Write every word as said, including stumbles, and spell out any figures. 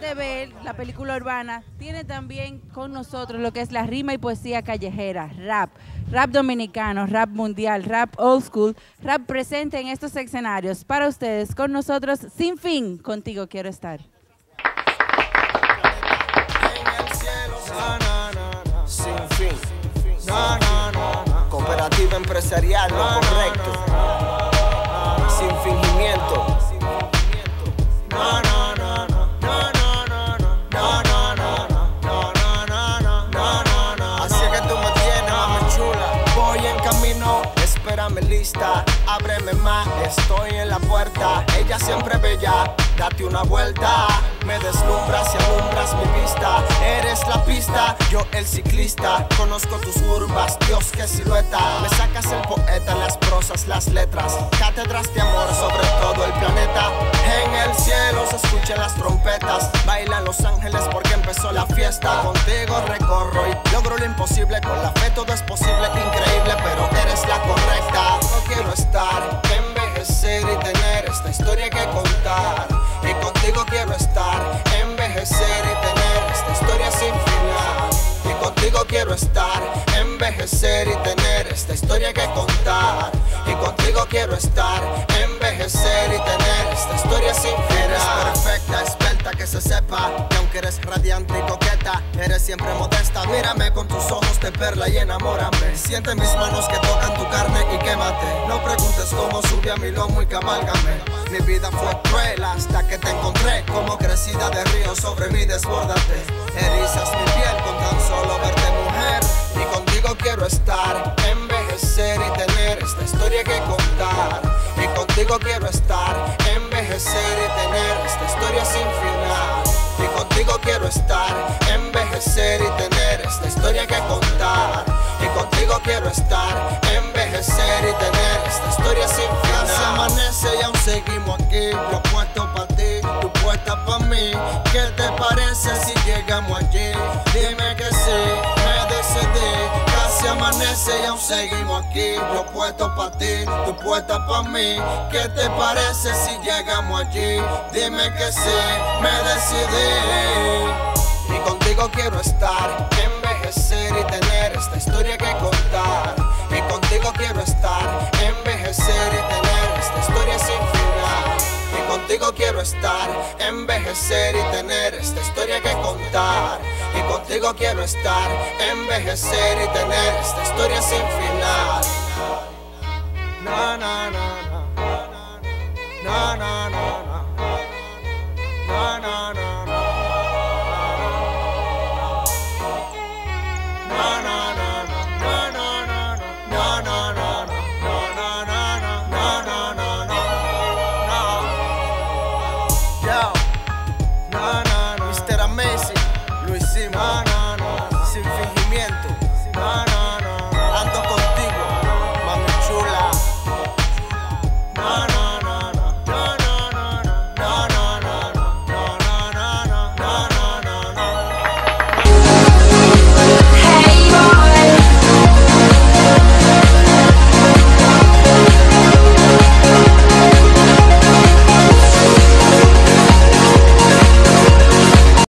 de ver la película urbana, tiene también con nosotros lo que es la rima y poesía callejera, rap, rap dominicano, rap mundial, rap old school, rap presente en estos escenarios. Para ustedes, con nosotros, Sin Fin, contigo quiero estar. No, no, no, no. Sin fin. No, no, no, no. Cooperativa empresarial, lo correcto. Sin fingimiento. No, no, no, no. No, no, no, no. No, no, no, no. No, no, no, no. No, no, no. Así es que tú me tienes, mami chula. Voy en camino, espérame lista. Ábreme más, estoy en la puerta. Ella siempre bella, date una vuelta. Me deslumbras y alumbras mi vista. Eres la pista, yo el ciclista. Conozco tus curvas, Dios qué silueta. Me sacas el poeta, las prosas, las letras. Cátedras de amor sobre todo el planeta. En el cielo se escuchan las trompetas. Bailan los ángeles porque empezó la fiesta. Contigo recorro y logro lo imposible. Con la fe todo es posible, increíble, pero eres la correcta. No quiero estar, envejecer y tener esta historia que contar. Y contigo quiero estar, envejecer y tener esta historia sin final. Y contigo quiero estar, envejecer y tener esta historia que contar. Y contigo quiero estar, envejecer y tener esta historia sin final. Eres perfecta, esbelta, que se sepa que aunque eres radiante y coqueta, eres siempre modesta. Mírame con tus ojos de perla y enamórame. Siente mis manos que tocan tu carne y quémate. No preguntes cómo subí a mi lomo y camálgame. Mi vida fue cruel hasta que te encontré. Como crecida de río sobre mí desbórdate. Erizas mi piel con tan solo verte mujer. Y contigo quiero estar, envejecer y tener esta historia que contar. Y contigo quiero estar, envejecer y tener esta historia sin final. Y contigo quiero estar, envejecer y tener esta historia que contar. Y contigo quiero estar, envejecer y tener esta historia sin final. Se amanece y aún seguimos aquí. Yo puesto pa' ti, tú puesta pa' mí. ¿Qué te parece si llegamos allí? Dime que sí, me decidí. Casi amanece y aún seguimos aquí. Yo puesto pa' ti, tú puesta pa' mí. ¿Qué te parece si llegamos allí? Dime que sí, me decidí. Y contigo quiero estar, envejecer y tener esta historia que contar. Y contigo quiero estar, envejecer y tener esta historia sin final. Y contigo quiero estar, envejecer y tener esta historia que contar. Y contigo quiero estar, envejecer y tener esta historia sin final. No, no, no, no. No, no.